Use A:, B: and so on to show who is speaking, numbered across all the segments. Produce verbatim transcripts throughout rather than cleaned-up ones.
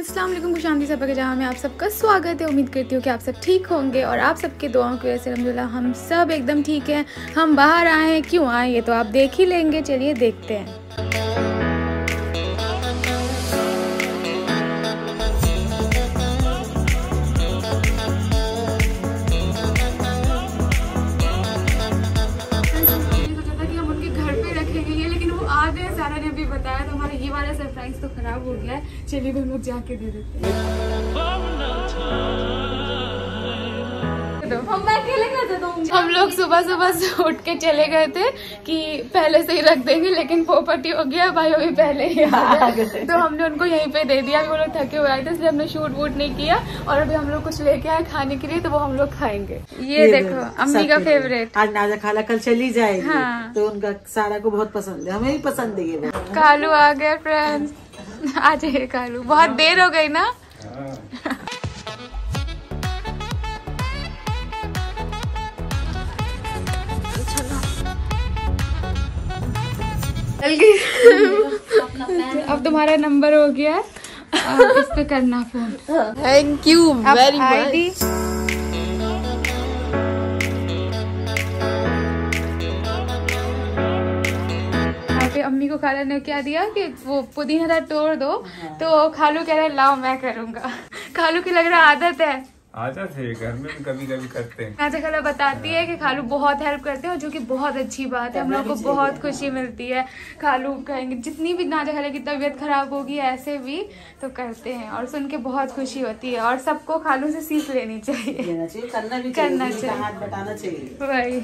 A: अस्सलाम वालेकुम, खुशामदी सब के जहाँ में आप सबका स्वागत है। उम्मीद करती हूँ कि आप सब ठीक होंगे और आप सबके दुआओं की वजह से अल्हम्दुलिल्लाह हम सब एकदम ठीक हैं। हम बाहर आए हैं, क्यों आए ये तो आप देख ही लेंगे। चलिए देखते हैं। सारा ने भी बताया तो हमारा ये वाला सरप्राइज तो खराब हो गया है। चलिए हम लोग जाके दे देते हैं। हम हम लोग सुबह सुबह से उठ के चले गए थे कि पहले से ही रख देंगे, लेकिन पोपटी हो गया, भाई अभी पहले ही आ गए तो हमने उनको यहीं पे दे दिया। अभी वो लोग थके हुए आए थे इसलिए हमने शूट वूट नहीं किया और अभी हम लोग कुछ लेके आए खाने के लिए, तो वो हम लोग खाएंगे। ये, ये देखो अम्मी का फेवरेट।
B: आज नाजा खाला कल चली जाएगी। हाँ। तो उनका सारा को बहुत पसंद है, हमें भी पसंद है ये।
A: कालू आ गया फ्रेंड्स, आ जाइए कालू, बहुत देर हो गई ना। अब तुम्हारा नंबर हो गया है, इस पे करना phone.
C: Thank you very much.
A: यहाँ पे अम्मी को खाला ने क्या दिया कि वो पुदीना तोड़ दो, तो खालू कह रहा है लाओ मैं करूँगा। खालू की लग रहा आदत है,
D: आदत है, घर में भी कभी कभी करते हैं।
A: नाजा खाला बताती है कि खालू बहुत हेल्प करते हैं और जो कि बहुत अच्छी बात है। हम लोग को बहुत खुशी मिलती है। खालू कहेंगे जितनी भी नाजा खाला की तबीयत खराब होगी ऐसे भी तो करते हैं और सुन के बहुत खुशी होती है। और सबको खालू से सीख लेनी चाहिए,
B: करना भी
A: करना चाहिए,
B: हाथ बटाना चाहिए।
A: वही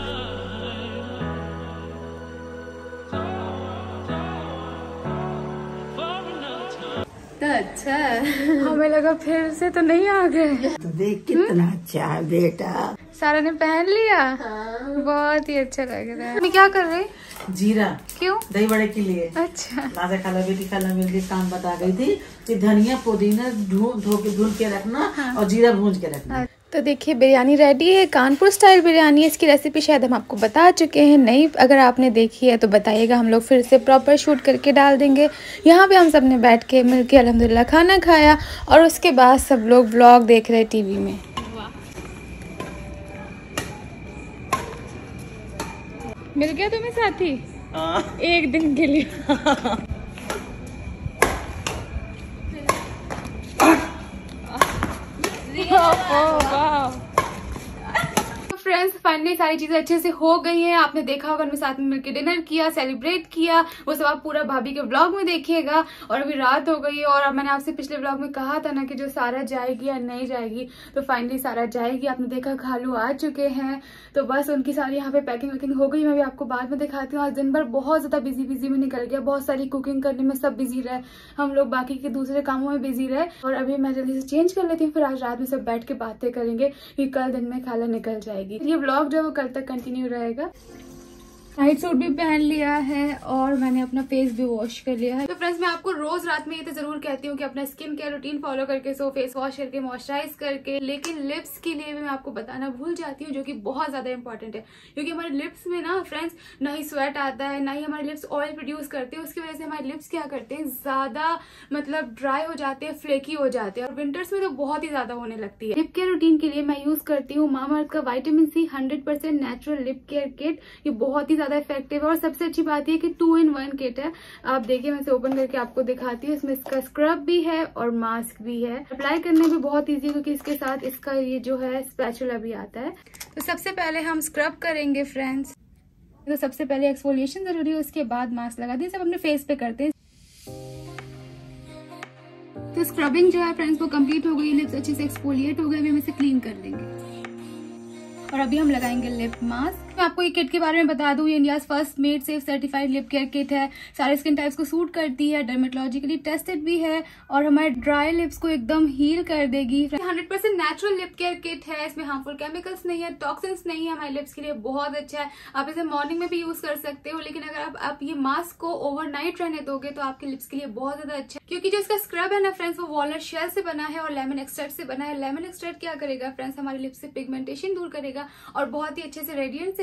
C: तो अच्छा
A: हमें लगा फिर से तो नहीं आ गए।
B: तो देख कितना अच्छा है बेटा।
A: सारा ने पहन लिया। हाँ। बहुत ही अच्छा लग रहा है। मैं क्या कर रही?
B: जीरा। क्यों? दही बड़े के लिए।
A: अच्छा।
B: नाजा खाला बेटी खाला मिलके काम बता गई थी कि धनिया पुदीना धो के धुल के रखना। हाँ। और जीरा भून के रखना।
A: तो देखिए बिरयानी रेडी है, कानपुर स्टाइल बिरयानी है। इसकी रेसिपी शायद हम आपको बता चुके हैं, नहीं अगर आपने देखी है तो बताइएगा, हम लोग फिर से प्रॉपर शूट करके डाल देंगे। यहाँ पे हम सब ने बैठ के मिल के अलहमदिल्ला खाना खाया और उसके बाद सब लोग व्लॉग देख रहे टीवी में। मिल गया तुम्हें साथी? हाँ। एक दिन के लिए। फ्रेंड्स फाइनली सारी चीजें अच्छे से हो गई हैं। आपने देखा होगा हमने साथ में मिलकर डिनर किया, सेलिब्रेट किया, वो सब आप पूरा भाभी के व्लॉग में देखिएगा। और अभी रात हो गई है और मैंने आपसे पिछले व्लॉग में कहा था ना कि जो सारा जाएगी या नहीं जाएगी, तो फाइनली सारा जाएगी। आपने देखा खालू आ चुके हैं, तो बस उनकी सारी यहाँ पे पैकिंग वैकिंग हो गई। मैं भी आपको बाद में दिखाती हूँ। आज दिन भर बहुत ज्यादा बिजी बिजी में निकल गया, बहुत सारी कुकिंग करने में सब बिजी रहे, हम लोग बाकी के दूसरे कामों में बिजी रहे। और अभी मैं जल्दी से चेंज कर लेती हूँ, फिर आज रात में सब बैठ के बातें करेंगे कि कल दिन में खाला निकल जाएगी। ये व्लॉग जो है वो कल तक कंटिन्यू रहेगा। नाइट सूट भी पहन लिया है और मैंने अपना फेस भी वॉश कर लिया है। तो फ्रेंड्स मैं आपको रोज रात में ये तो जरूर कहती हूँ कि अपना स्किन केयर रूटीन फॉलो करके सो, फेस वॉश करके, मॉइस्चराइज करके, लेकिन लिप्स के लिए भी मैं आपको बताना भूल जाती हूँ, जो कि बहुत ज्यादा इंपॉर्टेंट है। क्योंकि हमारे लिप्स में ना फ्रेंड्स ना ही स्वेट आता है, ना ही हमारे लिप्स ऑयल प्रोड्यूस करते हैं। उसकी वजह से हमारे लिप्स क्या करते हैं, ज्यादा मतलब ड्राई हो जाते हैं, फ्लेकी हो जाते हैं और विंटर्स में तो बहुत ही ज्यादा होने लगती है। लिप केयर रूटीन के लिए मैं यूज करती हूँ मामाअर्थ का vitamin C hundred percent natural lip care kit. ये बहुत ही ज्यादा इफेक्टिव है और सबसे अच्छी बात ये कि टू इन वन किट है। आप देखिए मैं इसे ओपन करके आपको दिखाती हूँ। इसमें इसका स्क्रब भी है और मास्क भी है। अप्लाई करने में बहुत इजी, क्योंकि इसके साथ इसका ये जो है स्पैचुला भी आता है। तो सबसे पहले हम स्क्रब करेंगे फ्रेंड्स। तो सबसे पहले एक्सफोलिएशन जरूरी है, उसके बाद मास्क लगा दें। सब अपने फेस पे करते हैं। तो स्क्रबिंग जो है फ्रेंड्स वो कंप्लीट हो गई, लिप्स अच्छे से एक्सफोलिएट हो गए। अभी हम इसे क्लीन कर लेंगे और अभी हम लगाएंगे लिप मास्क। मैं आपको ये किट के बारे में बता दूं, ये India first made safe certified lip care kit है। सारे स्किन टाइप्स को सूट करती है, डर्मेटोलॉजिकली टेस्टेड भी है और हमारे ड्राई लिप्स को एकदम हील कर देगी। Hundred percent natural lip care kit है, इसमें हार्मफुल केमिकल्स नहीं है, टॉक्सिन्स नहीं है, हमारे लिप्स के लिए बहुत अच्छा है। आप इसे मॉर्निंग में भी यूज कर सकते हो, लेकिन अगर आप, आप ये मास्क को ओवरनाइट रहने दोगे तो आपके लिप्स के लिए बहुत ज्यादा अच्छा है। क्योंकि जो इसका स्क्रब है ना फ्रेंड्स, वो वॉलनट शेल से बना है और लेमन एक्सट्रैक्ट से बना है। लेमन एक्सट्रैक्ट क्या करेगा फ्रेंड्स, हमारे लिप्स से पिगमेंटेशन दूर करेगा और बहुत ही अच्छे से रेडियंट से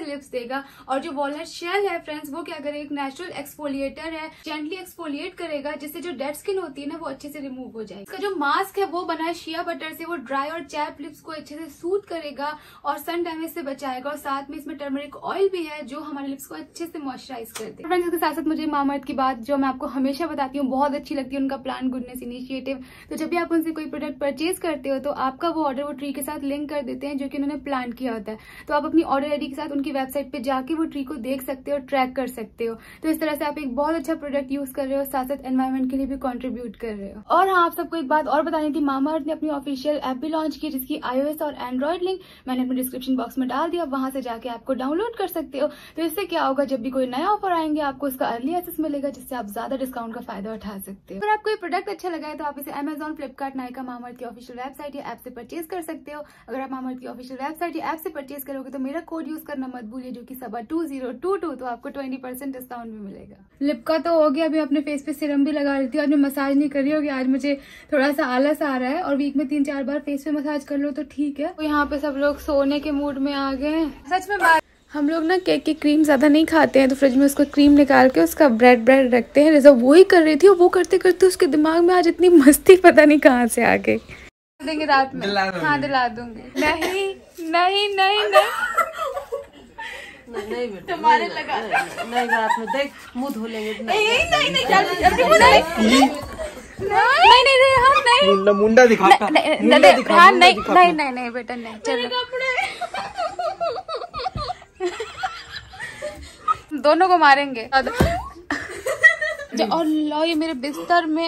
A: लिप्स देगा। और जो वॉलनट शेल है फ्रेंड्स, वो क्या करेगा, एक नेचुरल एक्सफोलिएटर है, जेंटली एक्सफोलिएट करेगा, जिससे जो डेड स्किन होती है ना वो अच्छे से रिमूव हो जाए। इसका जो मास्क है वो बना है शिया बटर से, वो ड्राई और चैप लिप्स को अच्छे से सूट करेगा और सन डैमेज से बचाएगा। और साथ में इसमें टर्मरिक ऑयल भी है जो हमारे लिप्स को अच्छे से मॉइस्चराइज करते हैं। फ्रेंड्स इसके साथ साथ मुझे मामाअर्थ की बात जो मैं आपको हमेशा बताती हूँ बहुत अच्छी लगती है, उनका प्लांट गुडनेस इनिशिएटिव। तो जब भी आप उनसे कोई प्रोडक्ट परचेज करते हो तो आपका वो ऑर्डर वो ट्री के साथ लिंक कर देते हैं जो कि उन्होंने प्लान किया होता है। तो आप अपनी ऑर्डर आईडी के साथ उनकी वेबसाइट पे जाके वो ट्री को देख सकते हो, ट्रैक कर सकते हो। तो इस तरह से आप एक बहुत अच्छा प्रोडक्ट यूज कर रहे हो, साथ साथ एनवायरमेंट के लिए भी कंट्रीब्यूट कर रहे हो। और हाँ, आप सबको एक बात और बतानी थी, मामाअर्थ ने अपनी ऑफिशियल ऐप भी लॉन्च की जिसकी आईओएस और एंड्रॉइड लिंक मैंने अपने डिस्क्रिप्शन बॉक्स में डाल दिया, वहां से जाके आपको डाउनलोड कर सकते हो। तो इससे क्या होगा, जब भी कोई नया ऑफर आएंगे आपको उसका अर्ली एक्सेस मिलेगा, जिससे आप ज्यादा डिस्काउंट का फायदा उठा सकते हो। अगर आपको ये प्रोडक्ट अच्छा लगा है तो आप इसे अमेजॉन, फ्लिपकार्ट, नायका, मामाअर्थ की ऑफिशियल वेबसाइट या ऐप से परचेज कर सकते हो। अगर आप मामाअर्थ की ऑफिशियल वेबसाइट या ऐप से परचेज करोगे तो मेरा कोड यूज करना मत भूलिए, जो कि Saba two zero two two, तो आपको ट्वेंटी परसेंट डिस्काउंट भी मिलेगा। लिप का तो हो गया, अभी अपने फेस पे सीरम भी लगा रही थी। आज मैं मसाज नहीं कर रही होगी, आज मुझे थोड़ा सा आलस आ रहा है और वीक में तीन चार बार फेस पे मसाज कर लो तो ठीक है। तो यहाँ पे सब लोग सोने के मूड में आ गए हैं। सच में बात, हम लोग ना केक की क्रीम ज्यादा नहीं खाते हैं, तो फ्रिज में उसको क्रीम निकाल के उसका ब्रेड ब्रेड रखते हैं। रिजा वो ही कर रही थी और वो करते करते उसके दिमाग में आज इतनी मस्ती पता नहीं कहाँ से आ गई। देंगे रात में, हाँ दिला दूंगी। नहीं नहीं नहीं नहीं
B: नहीं बेटा,
C: तुम्हारे लगा
B: नहीं रात में देख मुंह धो लेंगे।
C: नहीं नहीं नहीं क्या
A: नहीं नहीं रेहान नहीं,
D: मुंडा दिखाता,
A: रेहान नहीं नहीं नहीं नहीं बेटा नहीं, चलो दोनों को मारेंगे। और लो ये मेरे बिस्तर में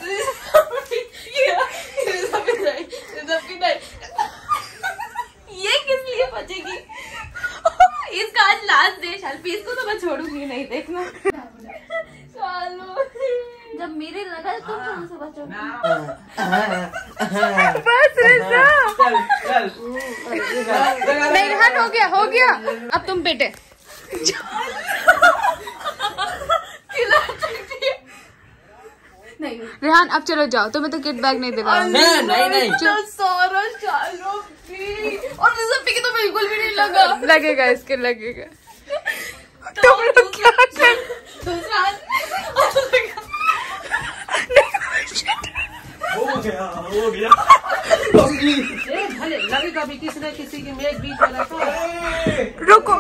C: ये किस लिए बचेगी? इसका आज लास्ट डे शेल्फी, इसको तो मैं छोड़ूंगी नहीं, देखना। चलो जब मेरे लगा तुम कहाँ से बचोगे?
A: बस रिजा, नहीं रेहान हो गया हो गया, अब तुम बेटे
C: नहीं
A: रेहान अब चलो जाओ, तुम्हें तो किट बैग नहीं दिला।
B: नहीं नहीं नहीं
C: सारा चालो भी, और रिजल्ट तो बिल्कुल भी नहीं लगा।
A: लगेगा इसके, लगेगा। तुम लोग क्या कर
C: दूसरा
D: हो गया हो गया
B: भले लगे कभी किसी न किसी की मेघ बीच में रखो।
A: रुको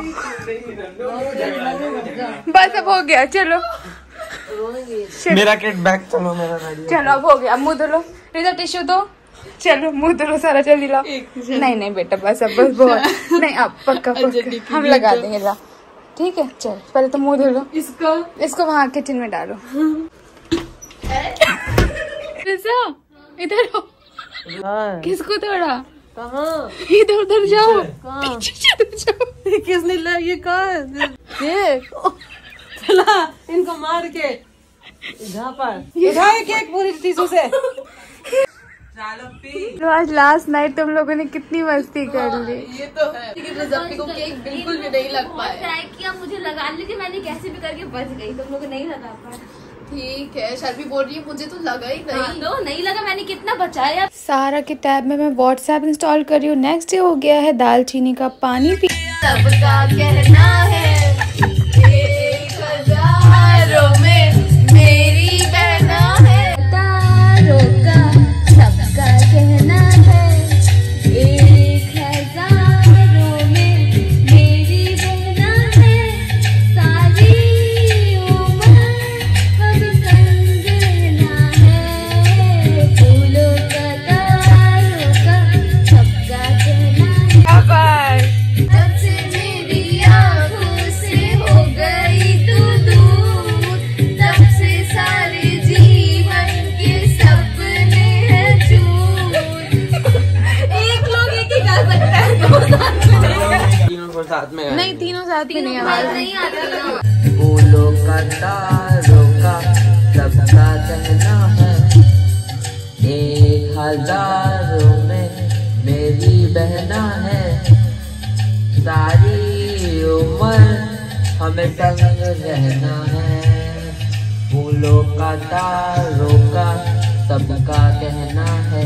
A: बस अब हो गया, चलो
D: मेरा किट बैग, चलो मेरा रेडी।
A: चलो अब हो गया, अब मुंह धो लो। रिजा टिश्यू दो, चलो मुंह धो लो सारा, जल्दी लाओ। नहीं नहीं बेटा बस अब बस बहुत नहीं, अब पक्का पक्का हम लगा देंगे, ला ठीक है। चल पहले तो मुंह धो लो,
C: इसको
A: इसको वहाँ किचन में डालो। रिजा इधर हो, किसको तोड़ा?
B: कहाँ?
A: इधर उधर जाओ,
B: कहाँ?
A: पीछे जाओ।
B: किसने ला ये कहा? देख चला इनको मार के जहाँ पर उठाए केक पूरी चीजों से।
A: तो आज लास्ट नाइट तुम लोगों ने कितनी मस्ती कर ली।
C: ये तो है, लेकिन रिजल्ट को केक बिल्कुल भी नहीं लग पाया।
E: ट्राई किया, मुझे लगा ली थी, मैंने कैसे भी करके बच गई, तुम लोग को नहीं लगा पाया।
C: ठीक है, शर्फी बोल रही है मुझे तो लगा ही
E: हाँ,
C: नहीं।
E: तो नहीं लगा, मैंने कितना बचाया।
A: सारा के टैब में मैं व्हाट्सएप इंस्टॉल कर रही हूँ। नेक्स्ट डे हो गया है दालचीनी का पानी पी।
C: सबका कहना है एक हजारों में मेरी बहना है,
E: तारों का सबका कहना है, एक हजारों में मेरी बहना है, सारी उम्र हम संग रहना है, फूलों का तारों का सबका कहना है। जब से मेरी आँखों से हो गई तू दूर, तब से सारे जीवन के सपने हैं चूर। एक लोग एक ही गा सकता है, दो साथ में नहीं।
D: तीनों को साथ में
A: नहीं तीनों साथ में नहीं
E: आवाज
A: आवाज
E: नहीं आती ना।
F: फूलों का तारों का सबका कहना है, एक हजारों में मेरी बहना है, सारी उम्र हमें संग रहना है, फूलों का तारों का सबका कहना है।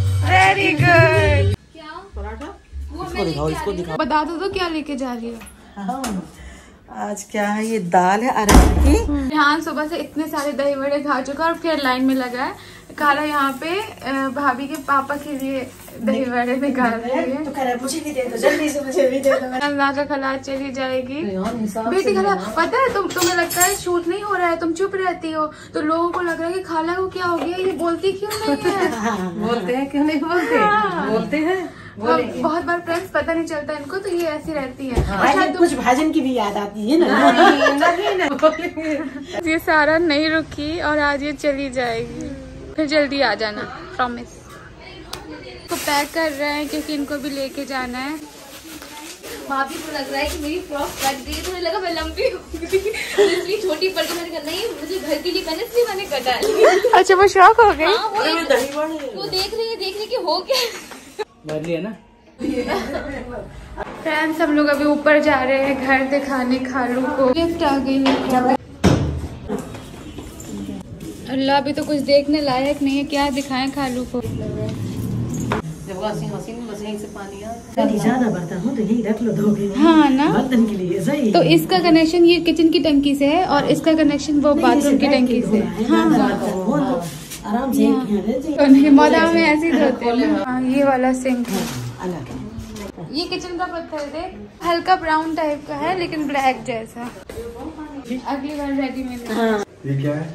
A: Very good.
B: पराठा
A: बता दो तो क्या लेके जा रही हो?
B: आज क्या है, ये दाल है अरहर की।
A: यहाँ सुबह से इतने सारे दही बड़े खा चुका और फिर लाइन में लगा है। काला यहाँ पे भाभी के पापा के लिए दही बड़े निकाल रही है।
B: तो कह रहा है मुझे भी दे दो, जल्दी से मुझे भी दे दो।
A: अल्लाह का खला चली जाएगी बेटी। खाला पता है तुम तुम्हें लगता है शूट नहीं हो रहा है, तुम चुप रहती हो तो लोगों को लग रहा है कि खाला को क्या हो गया, ये बोलती क्यों नहीं है।
B: बोलते हैं क्यों नहीं बोलते, बोलते हैं।
A: बहुत बार फ्रेंड्स पता नहीं चलता इनको, तो ये ऐसी रहती है।
B: अच्छा कुछ भाजन की भी याद आती है ना।
A: ये सारा नहीं रुकी और आज ये चली जाएगी, फिर जल्दी आ जाना प्रॉमिस। तो पैक कर रहे हैं क्योंकि इनको भी लेके जाना है।
E: भाभी को लग रहा है कि मेरी फ्रॉक कट गई, तो मुझे लगा मैं लंबी हो गई इसलिए छोटी पड़ गई। मैंने कहा नहीं मुझे घर के लिए करना, इसलिए मैंने कटा ली।
A: अच्छा वो शौक हो गई।
E: हाँ, वो, वो देख रही है देख रही कि हो क्या
F: है ना।
A: फ्रेंड्स हम लोग अभी ऊपर जा रहे हैं घर दिखाने खालू को। लिफ्ट आ गई है। अल्लाह अभी तो कुछ देखने लायक नहीं है, क्या दिखाएं खालू को।
B: जब वॉशिंग मशीन में बस यहीं से पानी आता है। ज्यादा बर्तन हो तो यही रख लो धोके।
A: हाँ ना,
B: बर्तन के लिए सही।
A: तो इसका कनेक्शन ये किचन की टंकी से है और इसका कनेक्शन वो बाथरूम की टंकी से है। हाँ
B: आराम से
A: मौदा में ऐसे ही धोते हैं। हाँ, ये वाला सिंक है। ये किचन का पत्थर देख, हल्का ब्राउन टाइप का है लेकिन ब्लैक जैसा। अगली बार रेडी में
G: ये क्या है?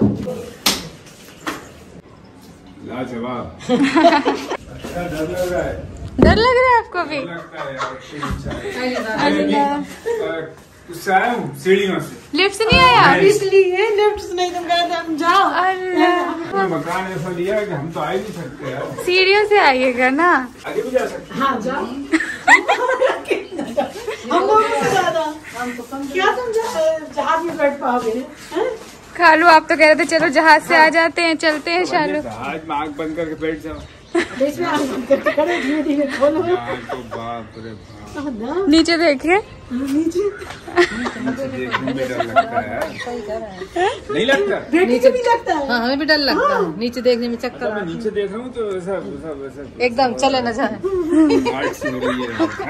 G: लाजवाब। अच्छा डर लग रहा है।
A: डर लग रहा है आपको भी?
G: लगता है यार। सीढ़ियों से
A: लिफ्ट से नहीं आया?
B: इसलिए लिफ्ट से नहीं, तुम कहते हम जाओ।
A: अल्लाह
G: मकान ऐसा लिया है कि हम तो आ ही नहीं सकते यार।
A: सीढ़ियों से आइएगा ना।
G: आगे भी जा सकते।
B: हाँ जाओ। हम लोग ज्यादा क्या तुम जहाज में बैठ पाओगे?
A: खालू आप तो कह रहे थे चलो जहाज से आ जाते हैं, चलते हैं शालू।
G: आज में आँख बंद करके बैठ जाओ।
B: खोलो।
G: तो बाप रे बाप।
A: नीचे देखिए।
B: नीचे
G: देखने में डर लगता है। नहीं लगता?
B: नीचे भी लगता है। हाँ हमें भी डर लगता है नीचे देखने में, चक्कर।
G: मैं नीचे देख रहा हूँ तो वैसा वैसा वैसा
B: एकदम चले न जाए।
G: आर्ट से हो रही है।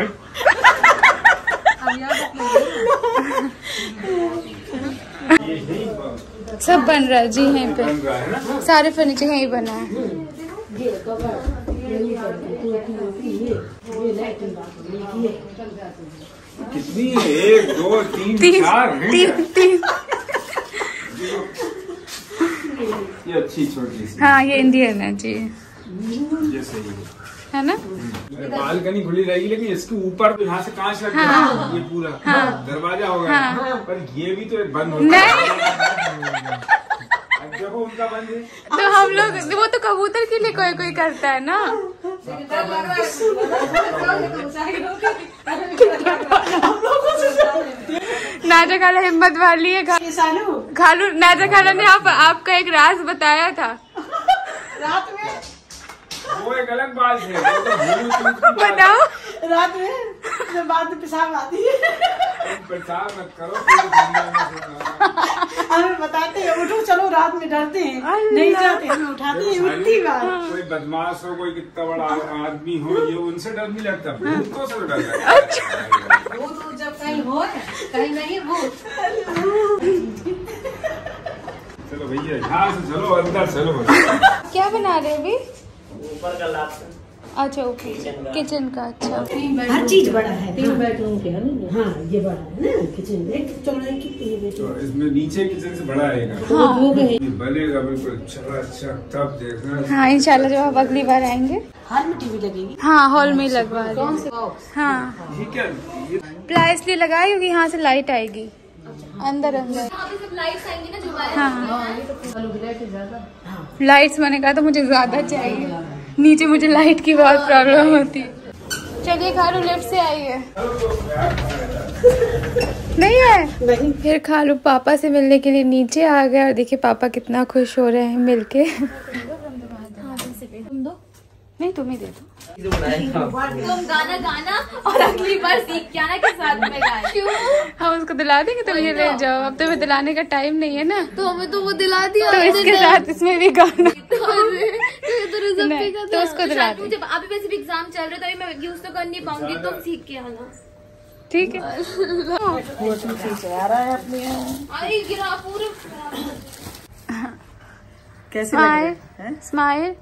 A: सब बन रहा है जी यहीं पे,
G: बन रहा है ना?
A: सारे फर्नीचर यहीं बना है।
G: कितनी है? एक दो तीन
A: तीन
G: चार हैं
A: तीन
G: क्या?
A: तीन।
G: ये अच्छी छोटी सी।
A: हाँ ये इंडियन है जी,
G: ये सही है
A: है ना।
G: बालकनी खुली रहेगी लेकिन इसके ऊपर तो यहाँ से कांच लग
A: हाँ।
G: ये पूरा
A: हाँ।
G: दरवाजा होगा।
A: हाँ।
G: पर ये भी तो बंद होगा।
A: नहीं
G: देखो उनका बंद है।
A: तो हम लोग वो तो कबूतर के लिए कोई कोई करता है ना। नाजा खाला हिम्मत वाली है। खालू नाजा खाला ने आप आपका एक राज बताया था
B: रात में।
G: वो एक अलग बात है। वो तो भूल चूक की बात है।
A: बताओ।
B: रात में जब बाद में पेशाब आती है,
G: तुम पेशाब मत करो पूरी दुनिया में सुना।
B: हमें बताते हैं उठो चलो, रात में डरते हैं नहीं जाते, हमें उठाते हैं उठती बार।
G: कोई बदमाश हो, कोई कितना बड़ा आदमी हो, ये उनसे डर नहीं लगता, भूतों से डर लगता है।
B: भूत जब कहीं हो कहीं नहीं भूत।
G: चलो भैया यहाँ से चलो, अंदर चलो।
A: क्या बना रहे अभी?
F: ऊपर का लाभ
A: अच्छा ओके, किचन का। अच्छा
B: हर चीज बड़ा है, तीन बेडरूम के है ना। हाँ ये बड़ा है ना किचन। एक चौड़ाई कितनी है बेटी?
G: तो इसमें नीचे किचन से बड़ा आएगा।
A: हाँ।
G: ये बनेगा बिल्कुल चकाचक, तब देखना।
A: हाँ इंशाल्लाह जब आप अगली बार आएंगे।
B: हॉल में टीवी लगेगी?
A: हाँ हॉल में ही लगवा रहे हैं। हाँ
G: ये क्या ये
A: प्लाई इसलिए लगाए क्योंकि यहाँ से लाइट आएगी अंदर अंदर।
E: यहाँ पे सब लाइट्स आएंगी ना जो बाहर।
A: हाँ लाइट्स मैंने कहा तो मुझे ज्यादा चाहिए, नीचे मुझे लाइट की बहुत प्रॉब्लम होती है। चलिए खालू लिफ्ट से आइए। नहीं है
B: नहीं।
A: फिर खालू पापा से मिलने के लिए नीचे आ गए और देखिए पापा कितना खुश हो रहे हैं मिलके।
E: तुम दो,
A: नहीं तुम ही दे दो।
E: तुम गाना गाना और अगली बार सीख के आना के साथ में गाए। क्यों?
A: हम उसको दिला देंगे, तुम ये ले जाओ। अब तुम्हें दिलाने का टाइम नहीं है ना,
E: तो हमें तो वो दिला दिया।
A: तो इसके साथ इसमें भी गाना।
E: तो
A: तो उसको दिला दो।
E: जब अभी वैसे भी एग्जाम चल रहे तो मैं यूज तो कर नहीं पाऊंगी, तुम सीख के आना।
A: ठीक है।
C: अरे गिरा पूरे।
B: कैसे
A: स्माइल स्माइल।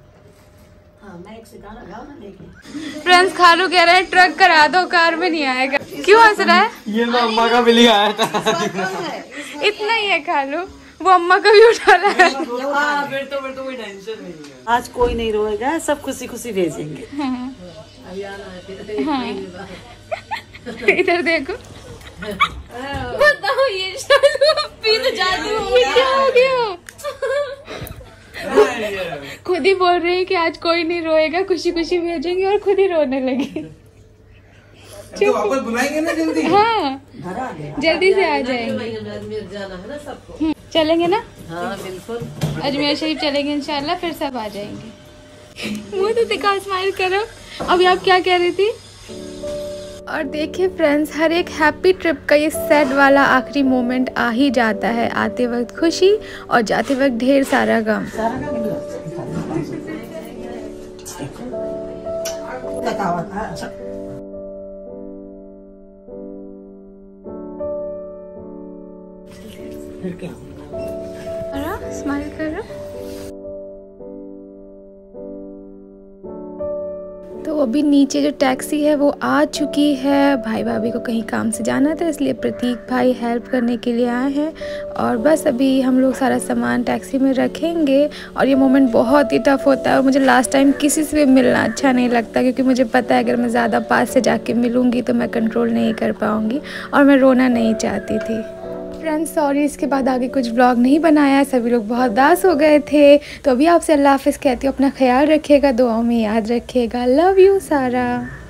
A: फ्रेंड्स खालू कह रहे हैं ट्रक करा दो, कार में नहीं आएगा। क्यों हंस रहा है?
D: ये तो अम्मा का बिल्ली आया था।
A: इतना ही है खालू, वो अम्मा का भी उठा रहा है।
D: फिर तो फिर तो कोई टेंशन नहीं है।
B: आज कोई नहीं रोएगा, सब खुशी खुशी भेजेंगे।
A: इधर देखो।
C: बताओ ये पी तो जाती हूँ।
A: क्या हो गया? खुद ही बोल रही है कि आज कोई नहीं रोएगा, खुशी खुशी भेजेंगे, और खुद ही रोने लगी।
D: तो वापस बुलाएंगे ना जल्दी।
A: हाँ जल्दी से आ जाएंगे।
B: जाना है ना सबको।
A: चलेंगे ना?
B: हाँ बिल्कुल।
A: अजमेर शरीफ चलेंगे इंशाल्लाह, फिर सब आ जाएंगे। मुँह तो दिखाओ, स्माइल करो। अभी आप क्या कह रही थी? और देखिए फ्रेंड्स, हर एक हैप्पी ट्रिप का ये सैड वाला आखिरी मोमेंट आ ही जाता है। आते वक्त खुशी और जाते वक्त ढेर सारा गम। स्माइल करो। तो अभी नीचे जो टैक्सी है वो आ चुकी है। भाई भाभी को कहीं काम से जाना था, इसलिए प्रतीक भाई हेल्प करने के लिए आए हैं। और बस अभी हम लोग सारा सामान टैक्सी में रखेंगे। और ये मोमेंट बहुत ही टफ होता है, और मुझे लास्ट टाइम किसी से भी मिलना अच्छा नहीं लगता, क्योंकि मुझे पता है अगर मैं ज़्यादा पास से जाके मिलूँगी तो मैं कंट्रोल नहीं कर पाऊँगी, और मैं रोना नहीं चाहती थी। फ्रेंड्स सॉरी, इसके बाद आगे कुछ व्लॉग नहीं बनाया, सभी लोग बहुत उदास हो गए थे। तो अभी आपसे अल्लाह हाफ़िज़ कहती हूँ, अपना ख्याल रखिएगा, दुआओं में याद रखिएगा। लव यू सारा।